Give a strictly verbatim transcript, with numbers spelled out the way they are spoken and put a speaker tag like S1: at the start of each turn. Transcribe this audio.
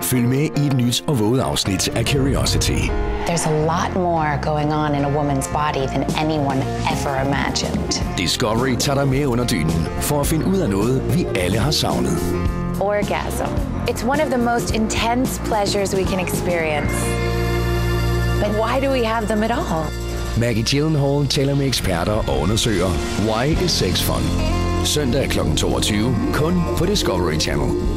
S1: Følg med i et nyt og våget afsnit af Curiosity.
S2: There's a lot more going on in a woman's body than anyone ever imagined.
S1: Discovery tager dig med under dynen for at finde ud af noget, vi alle har savnet.
S2: Orgasm. It's one of the most intense pleasures we can experience. But why do we have them at all?
S1: Maggie Gyllenhaal taler med eksperter og undersøger Why is sex fun? Søndag klokken toogtyve, kun på Discovery Channel.